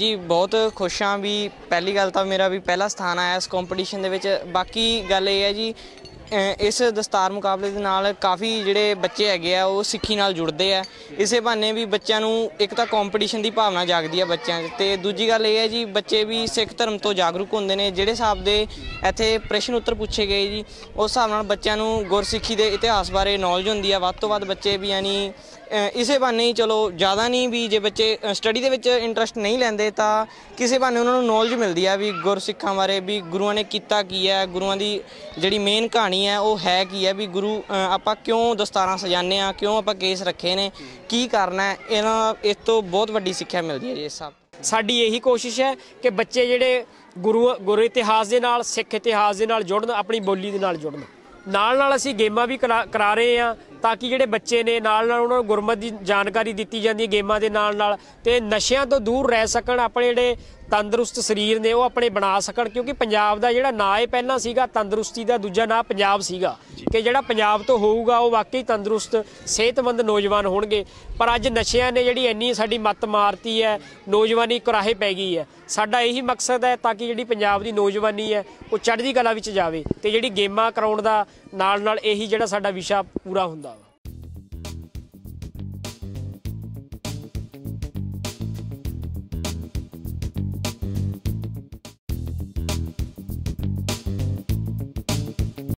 जी बहुत खुश हाँ भी पहली गल तो मेरा भी पहला स्थान आया इस कॉम्पीटिशन दे विच। बाकी गल ये है जी इस दस्तार मुकाबले दे नाल काफ़ी जिहड़े बच्चे हैगे आ वो सिक्खी नाल जुड़दे आ। इसे बहाने भी बच्चों नूं एक तां कॉम्पीटिशन की भावना जागदी है बच्चों च, ते दूजी गल ये है जी बच्चे भी सिख धर्म तो जागरूक होंदे ने। जिहड़े हिसाब दे इत्थे प्रश्न उत्तर पूछे गए जी उस हिसाब नाल बच्चों नूं गुरसिक्खी दे इतिहास बारे नॉलेज होंदी है। वध तो वध बच्चे भी यानी इसे बहाने ही चलो ज़्यादा नहीं भी जे बच्चे स्टडी दे विच इंटरस्ट नहीं लैंदे तां किसी बहाने उन्होंने नॉलेज मिलती है भी गुरसिक्खां बारे भी गुरुआं ने कीता की है, गुरुआं दी जिहड़ी मेन कहानी है वो है की है भी गुरु आपां क्यों दस्तारां सजाने आ, क्यों आपां केस रखे ने, की करना है। इस तो बहुत वड्डी सिक्ख्या मिलती है जी इस हिसाब। साडी यही कोशिश है कि बच्चे जिहड़े गुरु इतिहास दे नाल सिख इतिहास दे नाल जुड़न, अपनी बोली दे नाल जुड़न। नाल नाल असीं गेमां भी करा रहे हैं ताकि जिहड़े बच्चे ने नाल नाल उन्हां नूं गुरमत दी जानकारी दित्ती जांदी है गेमां दे नाल नाल, ते नशिਆਂ तो दूर रह सकण, अपने जिहड़े तंदरुस्त शरीर ने वो अपने बना सकण। क्योंकि पंजाब का जिहड़ा नां है पहलां सीगा तंदरुस्ती का, दूजा नां पंजाब सीगा कि जिहड़ा पंजाब तो होऊगा वो वाकई तंदरुस्त सेहतमंद नौजवान होणगे। पर अज नशिਆਂ ने जिहड़ी इन्नी साडी मत्त मारती है, नौजवानी कुराहे पै गई है। साडा यही मकसद है ताकि जिहड़ी पंजाब दी नौजवानी है वो चढ़दी कला विच जावे, ते जिहड़ी गेमां कराउण दा नाल नाल यही जिहड़ा साडा विशा पूरा हुंदा।